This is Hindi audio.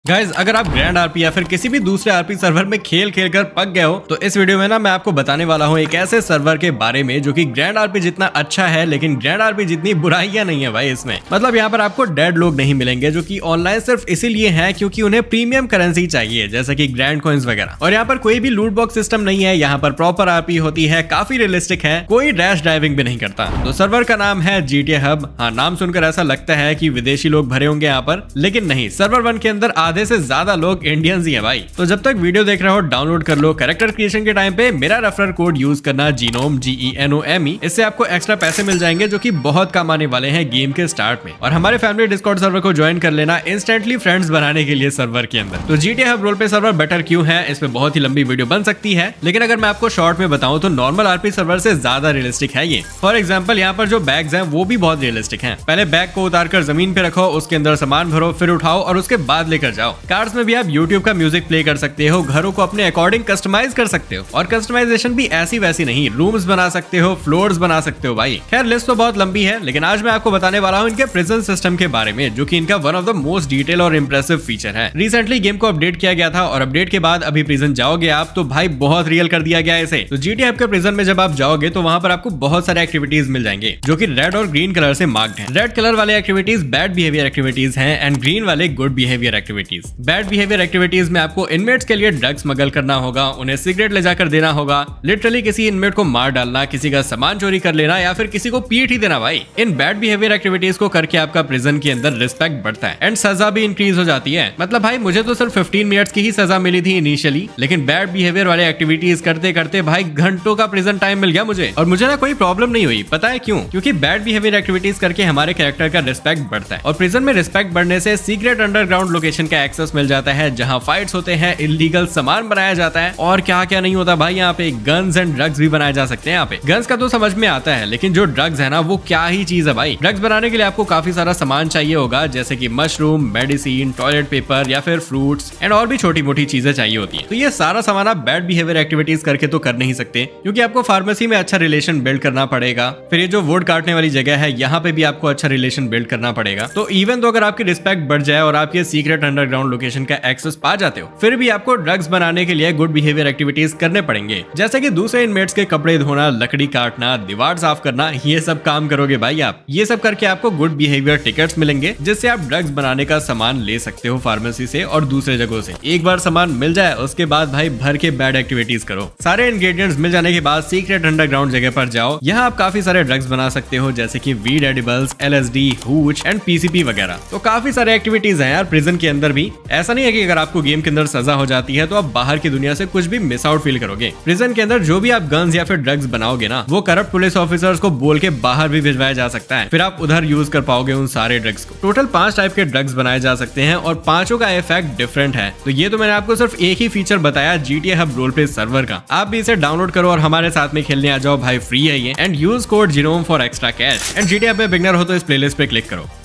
गाइज अगर आप ग्रैंड आरपी या फिर किसी भी दूसरे आरपी सर्वर में खेल कर पक गए हो तो इस वीडियो में ना मैं आपको बताने वाला हूँ एक ऐसे सर्वर के बारे में जो कि ग्रैंड आरपी जितना अच्छा है लेकिन ग्रैंड आरपी जितनी बुराइयां नहीं है भाई इसमें। मतलब यहाँ पर आपको डेड लोग नहीं मिलेंगे जो कि ऑनलाइन सिर्फ इसीलिए हैं क्योंकि उन्हें प्रीमियम करेंसी चाहिए जैसे कि ग्रैंड कॉइन्स वगैरह। और यहाँ पर कोई भी लूट बॉक्स सिस्टम नहीं है, यहाँ पर प्रॉपर आरपी होती है, काफी रियलिस्टिक है, कोई रैश ड्राइविंग भी नहीं करता। तो सर्वर का नाम है GTA हब। हाँ, नाम सुनकर ऐसा लगता है कि विदेशी लोग भरे होंगे यहाँ पर, लेकिन नहीं, सर्वर 1 के अंदर आधे से ज्यादा लोग इंडियंस ही है भाई। तो जब तक वीडियो देख रहे हो डाउनलोड कर लो। कैरेक्टर क्रिएशन के टाइम पे मेरा रेफरल कोड यूज करना GENOME GENOME। इससे आपको एक्स्ट्रा पैसे मिल जाएंगे जो कि बहुत काम आने वाले हैं गेम के स्टार्ट में। और हमारे फैमिली डिस्कॉर्ड सर्वर को ज्वाइन कर लेना इंस्टेंटली फ्रेंड्स बनाने के लिए सर्वर के अंदर। तो GTA हब रोल पे सर्वर बेटर क्यों है, इसमें बहुत ही लंबी वीडियो बन सकती है, लेकिन अगर मैं आपको शॉर्ट में बताऊं तो नॉर्मल आरपी सर्वर से ज्यादा रियलिस्टिक है ये। फॉर एग्जाम्पल यहाँ पर जो बैग्स हैं वो भी बहुत रियलिस्टिक हैं। पहले बैग को उतार कर जमीन पे रखो, उसके अंदर सामान भरो, फिर उठाओ और उसके बाद लेकर जाओ। कार्ड्स में भी आप यूट्यूब का म्यूजिक प्ले कर सकते हो, घरों को अपने अकॉर्डिंग कस्टमाइज कर सकते हो। और कस्टमाइजेशन भी ऐसी वैसी नहीं, रूम्स बना सकते हो, फ्लोर्स बना सकते हो भाई। खैर लिस्ट तो बहुत लंबी है, लेकिन आज मैं आपको बताने वाला हूँ इनके प्रिजन सिस्टम के बारे में जो कि इनका one of the most detail और इंप्रेसिव फीचर है। रिसेंटली गेम को अपडेट किया गया था और अपडेट के बाद अभी प्रिजन जाओगे आप तो भाई बहुत रियल कर दिया गया है इसे। तो GTA हब के प्रिजन में जब आप जाओगे तो वहां पर आपको बहुत सारे एक्टिविटीज मिल जाएंगे जो कि रेड और ग्रीन कलर से मार्क्ड हैं। रेड कलर वाले एक्टिविटीज बैड बिहेवियर एक्टिविटीज हैं एंड ग्रीन वाले good behaviour activities. Bad behaviour activities में आपको इनमेट्स के लिए ड्रग्स स्मगल करना होगा, उन्हें सिगरेट ले जाकर देना होगा, लिटरली किसी इनमेट को मार डालना, किसी का सामान चोरी कर लेना या फिर किसी को पीट ही देना भाई। इन बैड बिहेवियर एक्टिविटीज को करके आपका प्रिजन के अंदर रिस्पेक्ट बढ़ता है एंड सजा भी इंक्रीज हो जाती है। मतलब भाई मुझे तो सिर्फ 15 मिनट्स की ही सजा मिली थी इनिशियली, लेकिन बैड बिहेवियर वाले एक्टिविटीज करते करते भाई घंटों का प्रिजन टाइम मिल गया मुझे। और मुझे ना कोई प्रॉब्लम नहीं हुई, पता है क्यों? क्योंकि बैड बिहेवियर एक्टिविटीज करके हमारे कैरेक्टर का रिस्पेक्ट बढ़ता है और प्रिजन में रिस्पेक्ट बढ़ने से सीक्रेट अंडरग्राउंड लोकेशन का एक्सेस मिल जाता है जहां फाइट्स होते हैं, इलीगल सामान बनाया जाता है और क्या क्या नहीं होता भाई। यहाँ पे गन्स एंड ड्रग्स भी बनाए जा सकते हैं। यहाँ पे गन्स का तो समझ में आता है, लेकिन जो ड्रग्स है ना वो क्या ही चीज है भाई। ड्रग्स बनाने के लिए आपको काफी सारा सामान चाहिए होगा जैसे कि मशरूम, मेडिसिन, टॉयलेट पेपर या फिर फ्रूट्स एंड और भी छोटी मोटी चीजें चाहिए होती है। तो ये सारा सामान आप बैड बिहेवियर एक्टिविटीज करके तो कर नहीं सकते क्योंकि आपको फार्मेसी में अच्छा रिलेशन बिल्ड करना पड़ेगा। फिर ये जो वुड काटने वाली जगह है यहाँ पे भी आपको अच्छा रिलेशन बिल्ड करना पड़ेगा। तो इवन तो अगर आपकी रिस्पेक्ट बढ़ जाए और आप ये सीक्रेट अंडरग्राउंड लोकेशन का एक्सेस पा जाते हो, फिर भी आपको ड्रग्स बनाने के लिए गुड बिहेवियर एक्टिविटीज करने पड़ेंगे जैसे कि दूसरे इनमेट्स के कपड़े धोना, लकड़ी काटना, दीवार साफ करना। ये सब काम करोगे भाई आप। ये सब करके आपको गुड बिहेवियर टिकट्स मिलेंगे जिससे आप ड्रग्स बनाने का सामान ले सकते हो फार्मेसी से और दूसरे जगहों से। एक बार सामान मिल जाए उसके बाद भाई भर के बैड एक्टिविटीज करो। सारे इंग्रेडिएंट्स मिल जाने के बाद सीक्रेट अंडरग्राउंड जगह पर जाओ। यहाँ आप काफी सारे ड्रग्स बना सकते हो जैसे कि weed edibles, LSD, hooch and PCP वगैरह। तो काफी सारे एक्टिविटीज हैं यार प्रिजन के अंदर भी। ऐसा नहीं है कि अगर आपको गेम के अंदर सजा हो जाती है तो आप बाहर की दुनिया से कुछ भी मिस आउट फील करोगे। प्रिजन के अंदर जो भी आप गन्स या फिर ड्रग्स बनाओगे ना वो करप्ट पुलिस ऑफिसर्स को बोल के बाहर भी भिजवाया जा सकता है, फिर आप उधर यूज कर पाओगे उन सारे ड्रग्स को। टोटल 5 टाइप के ड्रग्स बनाए जा सकते हैं और 5 का इफेक्ट डिफरेंट है। तो ये तो मैंने आपको सिर्फ एक ही फीचर बताया GTA hub role play server का। आप भी इसे डाउनलोड करो और हमारे साथ में खेलने आ जाओ भाई, फ्री है ये। And use code GENOME for extra cash. And GTA hub में बिगनर हो तो इस प्लेलिस्ट पे क्लिक करो।